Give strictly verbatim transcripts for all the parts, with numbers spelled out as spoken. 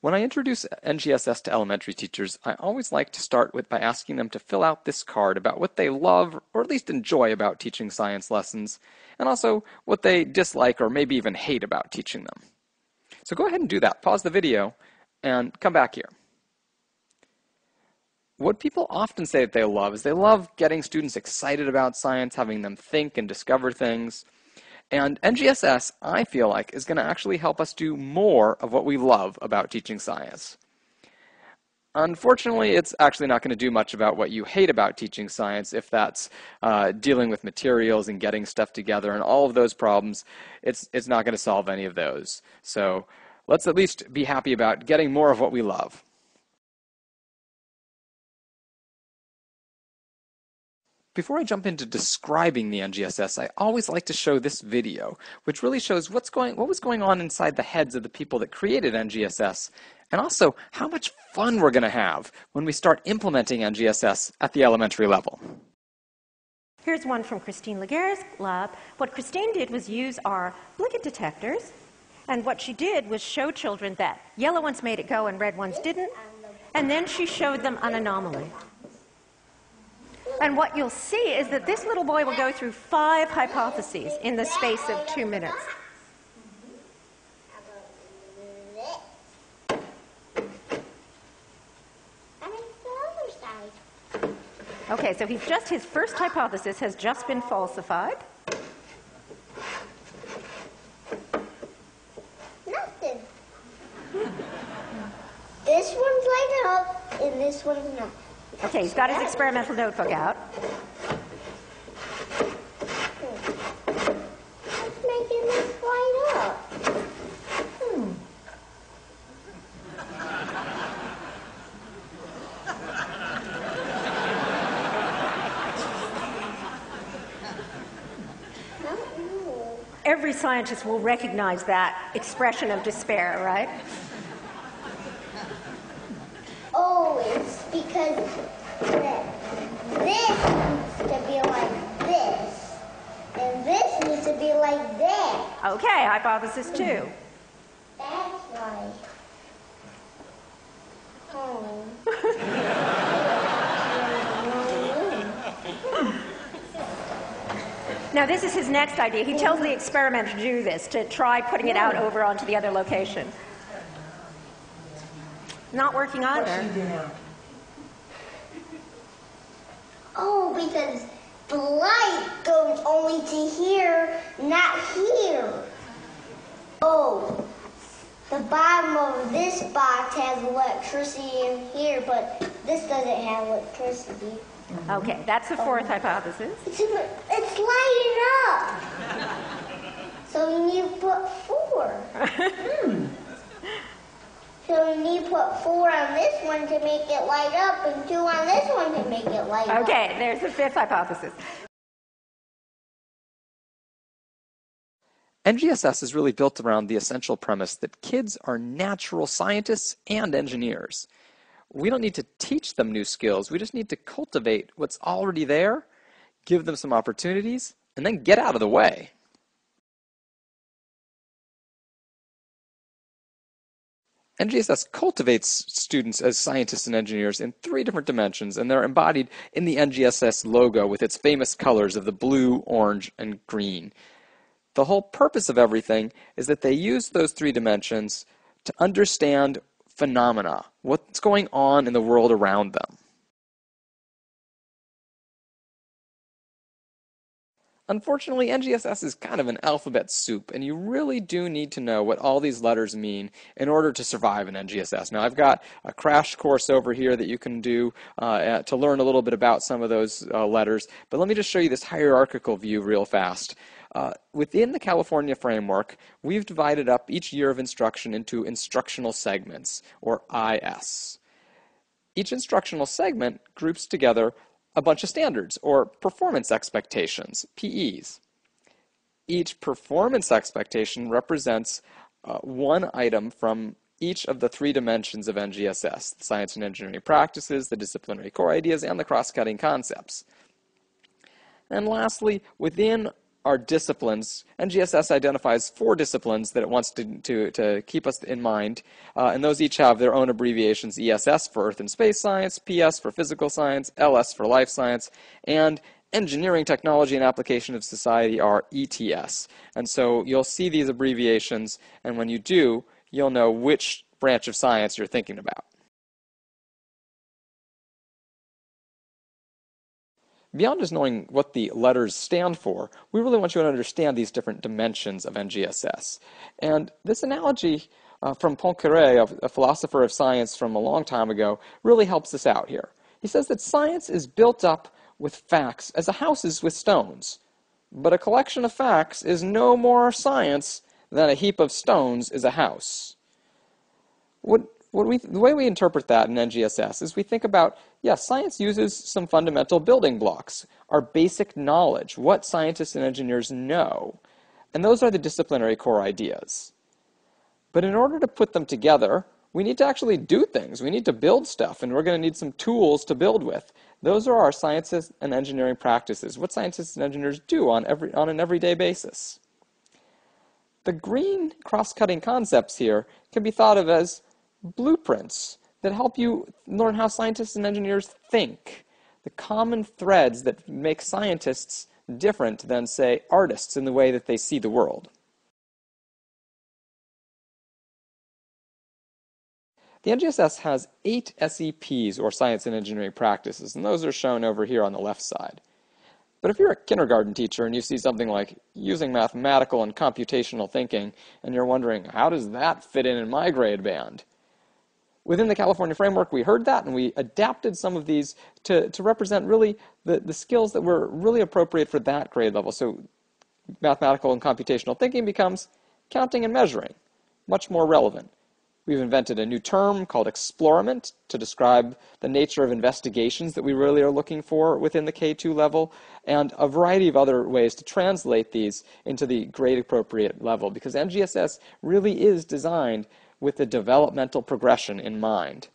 When I introduce N G S S to elementary teachers, I always like to start with by asking them to fill out this card about what they love or at least enjoy about teaching science lessons, and also what they dislike or maybe even hate about teaching them. So go ahead and do that. Pause the video and come back here. What people often say that they love is they love getting students excited about science, having them think and discover things. And N G S S, I feel like, is going to actually help us do more of what we love about teaching science. Unfortunately, it's actually not going to do much about what you hate about teaching science, if that's uh, dealing with materials and getting stuff together and all of those problems. It's, it's not going to solve any of those. So let's at least be happy about getting more of what we love. Before I jump into describing the N G S S, I always like to show this video, which really shows what's going, what was going on inside the heads of the people that created N G S S, and also how much fun we're going to have when we start implementing N G S S at the elementary level. Here's one from Christine Laguerre's lab. What Christine did was use our blinket detectors, and what she did was show children that yellow ones made it go and red ones didn't, and then she showed them an anomaly. And what you'll see is that this little boy will go through five hypotheses in the space of two minutes. Okay, so he's just, his first hypothesis has just been falsified. Nothing. This one's lighted up and this one's not. Okay, he's got his experimental notebook out. What's making this light up? Hmm. Every scientist will recognize that expression of despair, right? Oh, it's because this needs to be like this, and this needs to be like that. Okay, hypothesis two. That's why. Oh. Now this is his next idea. He tells the experiment to do this, to try putting it out over onto the other location. Not working either. Oh, because the light goes only to here, not here. Oh, the bottom of this box has electricity in here, but this doesn't have electricity. Okay, that's the fourth hypothesis. It's, in the, it's lighting up. So you need to put four. hmm. So you need to put four on this one to make it light up and two on this one to make it light up. Okay, there's the fifth hypothesis. N G S S is really built around the essential premise that kids are natural scientists and engineers. We don't need to teach them new skills. We just need to cultivate what's already there, give them some opportunities, and then get out of the way. N G S S cultivates students as scientists and engineers in three different dimensions, and they're embodied in the N G S S logo with its famous colors of the blue, orange, and green. The whole purpose of everything is that they use those three dimensions to understand phenomena, what's going on in the world around them. Unfortunately, N G S S is kind of an alphabet soup, and you really do need to know what all these letters mean in order to survive in N G S S. Now, I've got a crash course over here that you can do uh, to learn a little bit about some of those uh, letters, but let me just show you this hierarchical view real fast. Uh, within the California framework, we've divided up each year of instruction into instructional segments, or I S. Each instructional segment groups together a bunch of standards, or performance expectations, P Es. Each performance expectation represents uh, one item from each of the three dimensions of N G S S, the science and engineering practices, the disciplinary core ideas, and the cross-cutting concepts. And lastly, within are disciplines. N G S S identifies four disciplines that it wants to, to, to keep us in mind, uh, and those each have their own abbreviations: E S S for Earth and Space Science, P S for Physical Science, L S for Life Science, and Engineering, Technology, and Application of Society are E T S. And so you'll see these abbreviations, and when you do, you'll know which branch of science you're thinking about. Beyond just knowing what the letters stand for, we really want you to understand these different dimensions of N G S S. And this analogy uh, from Poincaré, a philosopher of science from a long time ago, really helps us out here. He says that science is built up with facts as a house is with stones. But a collection of facts is no more science than a heap of stones is a house. What What we, the way we interpret that in N G S S is we think about, yes, science uses some fundamental building blocks, our basic knowledge, what scientists and engineers know, and those are the disciplinary core ideas. But in order to put them together, we need to actually do things. We need to build stuff, and we're going to need some tools to build with. Those are our sciences and engineering practices, what scientists and engineers do on, every, on an everyday basis. The green cross-cutting concepts here can be thought of as blueprints that help you learn how scientists and engineers think, the common threads that make scientists different than, say, artists in the way that they see the world. The N G S S has eight S E Ps, or science and engineering practices, and those are shown over here on the left side. But if you're a kindergarten teacher and you see something like using mathematical and computational thinking, and you're wondering, how does that fit in in my grade band? Within the California framework, we heard that, and we adapted some of these to, to represent really the, the skills that were really appropriate for that grade level. So mathematical and computational thinking becomes counting and measuring, much more relevant. We've invented a new term called explorament to describe the nature of investigations that we really are looking for within the K two level, and a variety of other ways to translate these into the grade appropriate level, because N G S S really is designed with the developmental progression in mind.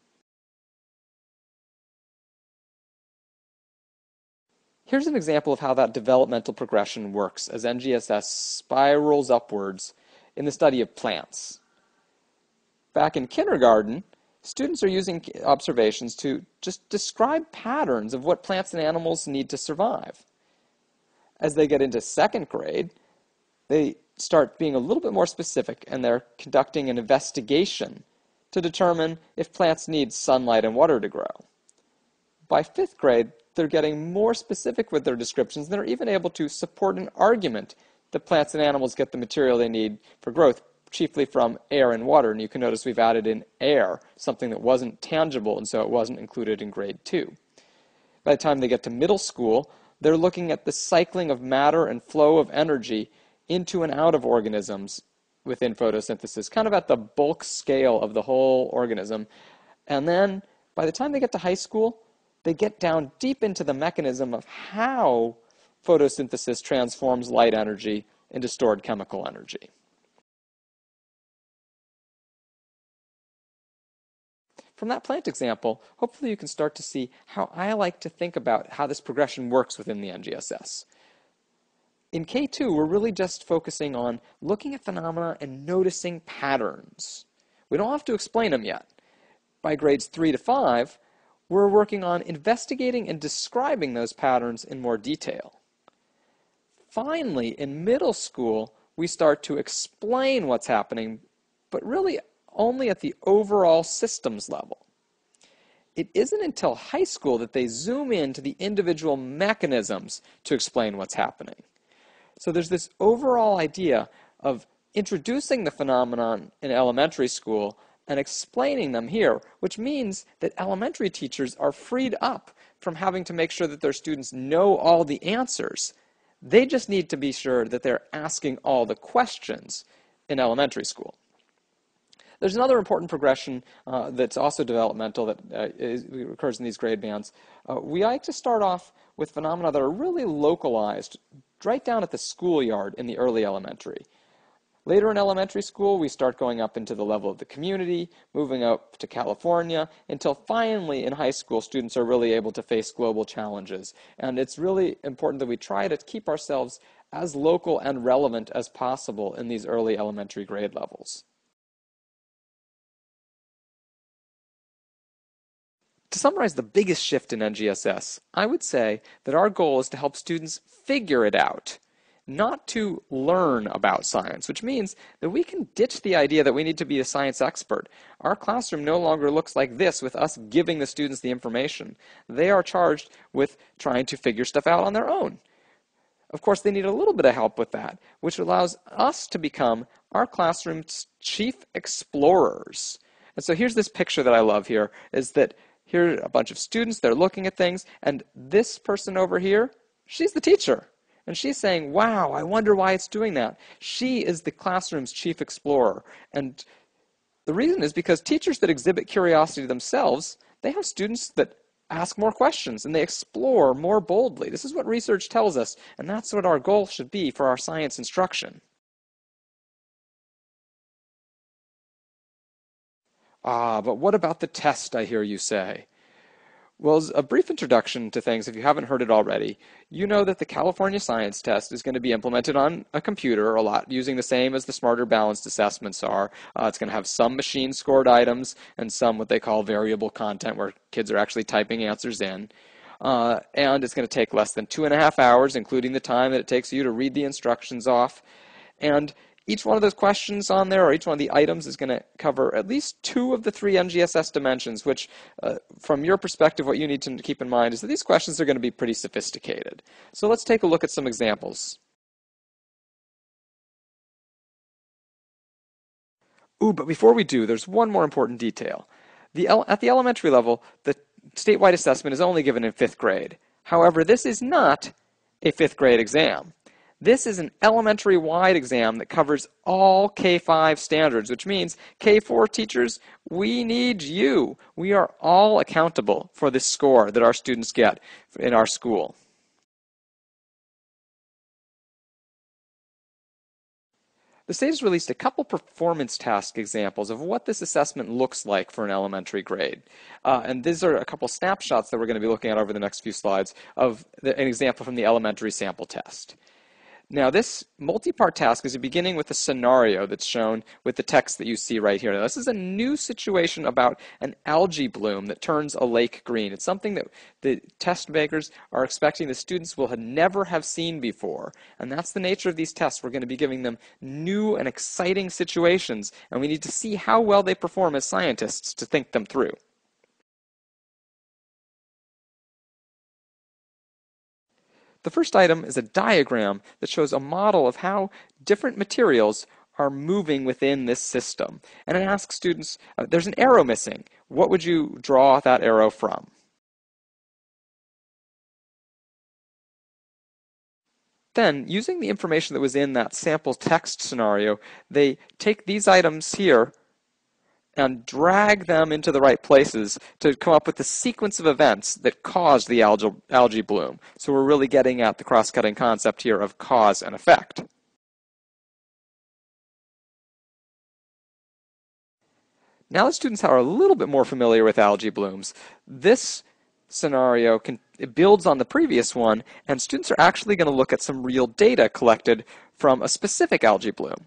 Here's an example of how that developmental progression works as N G S S spirals upwards in the study of plants. Back in kindergarten, students are using observations to just describe patterns of what plants and animals need to survive. As they get into second grade, they start being a little bit more specific, and they're conducting an investigation to determine if plants need sunlight and water to grow. By fifth grade, they're getting more specific with their descriptions, and they're even able to support an argument that plants and animals get the material they need for growth, chiefly from air and water. And you can notice we've added in air, something that wasn't tangible, and so it wasn't included in grade two. By the time they get to middle school, they're looking at the cycling of matter and flow of energy into and out of organisms within photosynthesis, kind of at the bulk scale of the whole organism. And then by the time they get to high school, they get down deep into the mechanism of how photosynthesis transforms light energy into stored chemical energy. From that plant example, hopefully you can start to see how I like to think about how this progression works within the N G S S. In K two, we're really just focusing on looking at phenomena and noticing patterns. We don't have to explain them yet. By grades three to five, we're working on investigating and describing those patterns in more detail. Finally, in middle school, we start to explain what's happening, but really only at the overall systems level. It isn't until high school that they zoom into the individual mechanisms to explain what's happening. So there's this overall idea of introducing the phenomenon in elementary school and explaining them here, which means that elementary teachers are freed up from having to make sure that their students know all the answers. They just need to be sure that they're asking all the questions in elementary school. There's another important progression uh, that's also developmental that uh, is, occurs in these grade bands. Uh, we like to start off with phenomena that are really localized right down at the schoolyard in the early elementary. Later in elementary school, we start going up into the level of the community, moving up to California, until finally in high school, students are really able to face global challenges. And it's really important that we try to keep ourselves as local and relevant as possible in these early elementary grade levels. To summarize the biggest shift in N G S S, I would say that our goal is to help students figure it out, not to learn about science, which means that we can ditch the idea that we need to be a science expert. Our classroom no longer looks like this with us giving the students the information. They are charged with trying to figure stuff out on their own. Of course, they need a little bit of help with that, which allows us to become our classroom's chief explorers. And so here's this picture that I love here, is that here are a bunch of students, they're looking at things, and this person over here, she's the teacher. And she's saying, wow, I wonder why it's doing that. She is the classroom's chief explorer. And the reason is because teachers that exhibit curiosity themselves, they have students that ask more questions and they explore more boldly. This is what research tells us, and that's what our goal should be for our science instruction. Ah, but what about the test, I hear you say? Well, as a brief introduction to things, if you haven't heard it already, you know that the California Science Test is going to be implemented on a computer a lot, using the same as the Smarter Balanced assessments are. Uh, it's going to have some machine-scored items and some what they call variable content, where kids are actually typing answers in. Uh, and it's going to take less than two and a half hours, including the time that it takes you to read the instructions off. And each one of those questions on there, or each one of the items, is going to cover at least two of the three N G S S dimensions, which, uh, from your perspective, what you need to keep in mind is that these questions are going to be pretty sophisticated. So let's take a look at some examples. Ooh, but before we do, there's one more important detail. The ele- at the elementary level, the statewide assessment is only given in fifth grade. However, this is not a fifth grade exam. This is an elementary-wide exam that covers all K five standards, which means K four teachers, we need you. We are all accountable for the score that our students get in our school. The state has released a couple performance task examples of what this assessment looks like for an elementary grade. Uh, and these are a couple snapshots that we're going to be looking at over the next few slides of the, an example from the elementary sample test. Now, this multi-part task is beginning with a scenario that's shown with the text that you see right here. Now, this is a new situation about an algae bloom that turns a lake green. It's something that the test makers are expecting the students will have never have seen before. And that's the nature of these tests. We're going to be giving them new and exciting situations, and we need to see how well they perform as scientists to think them through. The first item is a diagram that shows a model of how different materials are moving within this system. And it asks students, uh, there's an arrow missing. What would you draw that arrow from? Then, using the information that was in that sample text scenario, they take these items here and drag them into the right places to come up with the sequence of events that caused the algae, algae bloom. So we're really getting at the cross-cutting concept here of cause and effect. Now that students are a little bit more familiar with algae blooms, this scenario can, it builds on the previous one, and students are actually going to look at some real data collected from a specific algae bloom.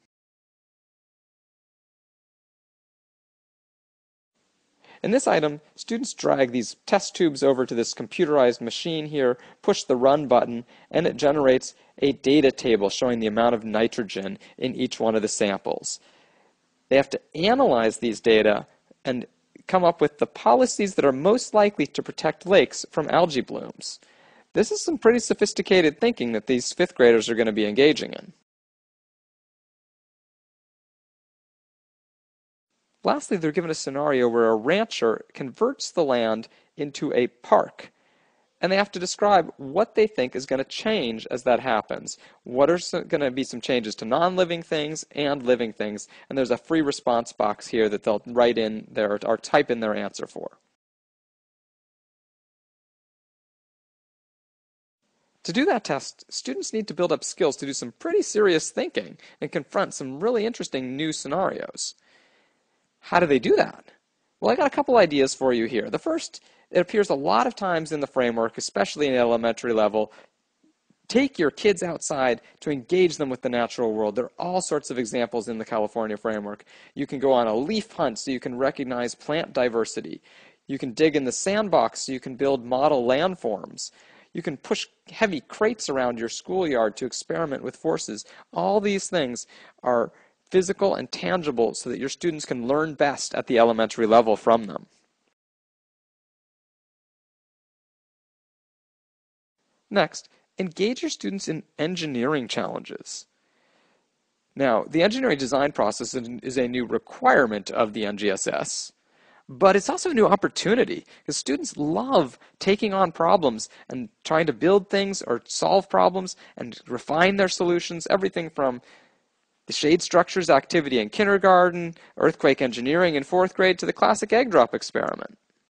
In this item, students drag these test tubes over to this computerized machine here, push the run button, and it generates a data table showing the amount of nitrogen in each one of the samples. They have to analyze these data and come up with the policies that are most likely to protect lakes from algae blooms. This is some pretty sophisticated thinking that these fifth graders are going to be engaging in. Lastly, they're given a scenario where a rancher converts the land into a park, and they have to describe what they think is going to change as that happens. What are going to be some changes to non-living things and living things? And there's a free response box here that they'll write in their, or type in their answer for. To do that test, students need to build up skills to do some pretty serious thinking and confront some really interesting new scenarios. How do they do that? Well, I got a couple ideas for you here. The first, it appears a lot of times in the framework, especially in elementary level. Take your kids outside to engage them with the natural world. There are all sorts of examples in the California framework. You can go on a leaf hunt so you can recognize plant diversity. You can dig in the sandbox so you can build model landforms. You can push heavy crates around your schoolyard to experiment with forces. All these things are physical and tangible so that your students can learn best at the elementary level from them. Next, engage your students in engineering challenges. Now, the engineering design process is a new requirement of the N G S S. But it's also a new opportunity because students love taking on problems and trying to build things or solve problems and refine their solutions, everything from the shade structures activity in kindergarten, earthquake engineering in fourth grade, to the classic egg drop experiment.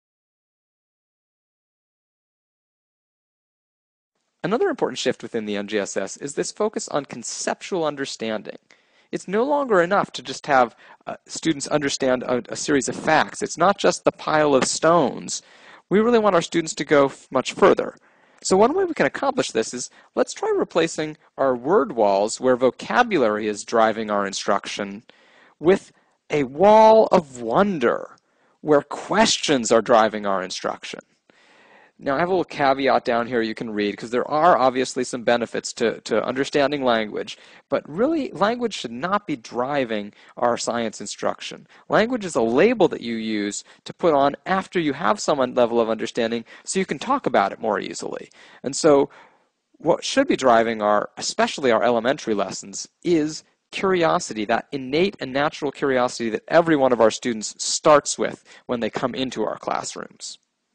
Another important shift within the N G S S is this focus on conceptual understanding. It's no longer enough to just have uh, students understand a, a series of facts. It's not just the pile of stones. We really want our students to go much further. So one way we can accomplish this is let's try replacing our word walls where vocabulary is driving our instruction with a wall of wonder where questions are driving our instruction. Now, I have a little caveat down here you can read because there are obviously some benefits to, to understanding language, but really language should not be driving our science instruction. Language is a label that you use to put on after you have some level of understanding so you can talk about it more easily. And so what should be driving our, especially our elementary lessons, is curiosity, that innate and natural curiosity that every one of our students starts with when they come into our classrooms.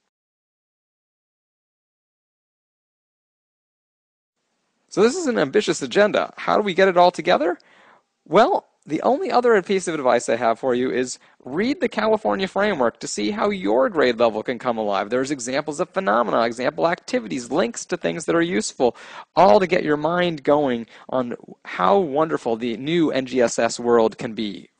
So this is an ambitious agenda. How do we get it all together? Well, the only other piece of advice I have for you is read the California framework to see how your grade level can come alive. There's examples of phenomena, example activities, links to things that are useful, all to get your mind going on how wonderful the new N G S S world can be.